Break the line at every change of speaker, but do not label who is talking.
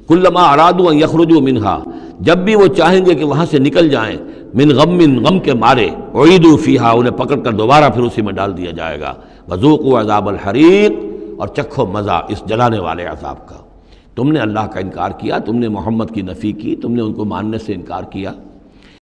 कुल्लमा अरादू अन यखरुजू मिनहा, जब भी वो चाहेंगे कि वहाँ से निकल जाएं, मिन गम के मारे, उईदू फीहा, उन्हें पकड़ कर दोबारा फिर उसी में डाल दिया जाएगा। वज़ूक़ू अज़ाबल हरीक़, और चखो मज़ा इस जलाने वाले अज़ाब का। तुमने अल्लाह का इनकार किया, तुमने मोहम्मद की नफ़ी की, तुमने उनको मानने से इनकार किया।